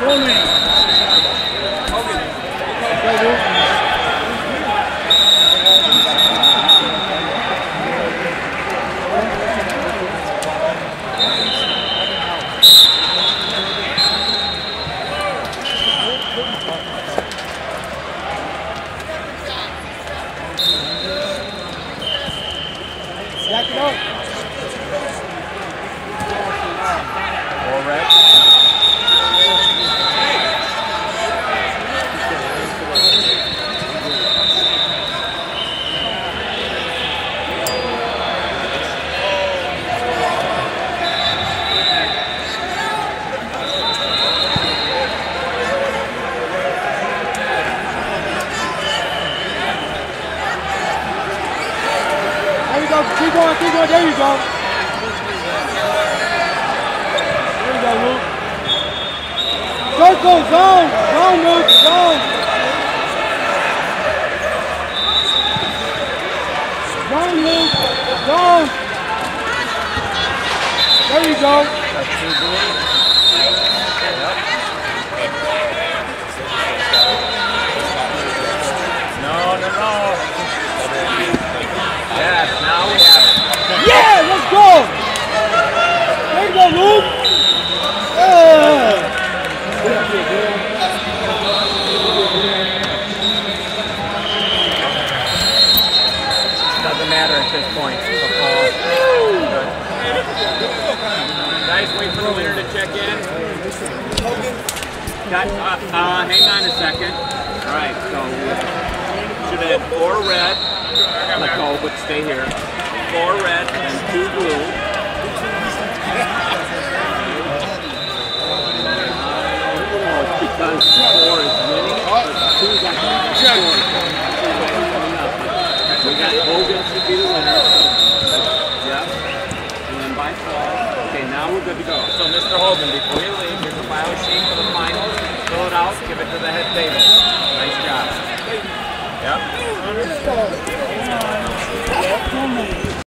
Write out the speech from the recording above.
Keep going, there you go. There you go, Luke. Circle, zone, Luke, zone. Zone, Luke, zone. There you go. No. Yes, now we have it. Yeah, let's go. There you go, Luke. Doesn't matter at this point. Guys, wait for the winner to check in. Hang on a second. All right, so we should have 4 red. Let go, but stay here. 4 red and 2 blue. It's because 4 is winning, but 2 got scored. We got Hogan should be the winner. Yeah. And then by fall. Okay, now we're good to go. So Mr. Hogan, before you leave, here's the file sheet for the finals. Fill it out, give it to the head table.